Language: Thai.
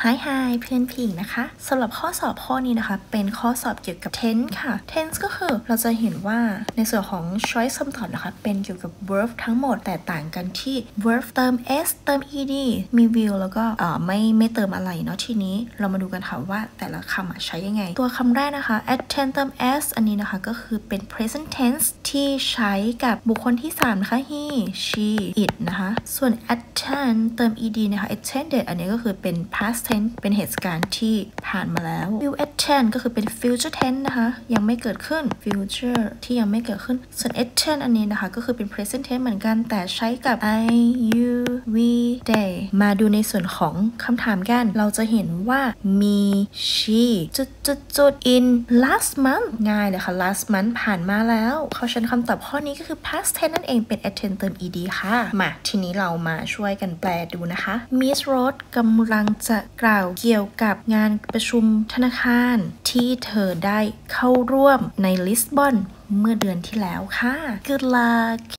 Hi เพื่อนผิงนะคะสำหรับข้อสอบข้อนี้นะคะเป็นข้อสอบเกี่ยวกับ tense ค่ะ tense ก็คือเราจะเห็นว่าในส่วนของ choice คำตอบนะคะเป็นเกี่ยวกับ verb ทั้งหมดแต่ต่างกันที่ verb เติม s เติม ed มี will แล้วก็ไม่เติมอะไรเนาะทีนี้เรามาดูกันค่ะว่าแต่ละคำใช้ยังไงตัวคำแรกนะคะ attend เติม s อันนี้นะคะก็คือเป็น present tense ที่ใช้กับบุคคลที่3นะคะ he she it นะคะส่วน attend เติม ed นะคะ attended อันนี้ก็คือเป็น past tense เป็นเหตุการณ์ที่ผ่านมาแล้ว will attend ก็คือเป็น future tense นะคะยังไม่เกิดขึ้น future ที่ยังไม่เกิดขึ้นส่วน attend อันนี้นะคะก็คือเป็น present tense เหมือนกันแต่ใช้กับ I you we they มาดูในส่วนของคำถามกันเราจะเห็นว่ามี she in last month ง่ายเลยค่ะ last month ผ่านมาแล้วเพราะฉะนั้นคำตอบข้อนี้ก็คือ past tense นั่นเองเป็น attend เติม ed ค่ะมาทีนี้เรามาช่วยกันแปลดูนะคะ Miss Rose กำลังจะกล่าวเกี่ยวกับงานประชุมธนาคารที่เธอได้เข้าร่วมในลิสบอนเมื่อเดือนที่แล้วค่ะ Good luck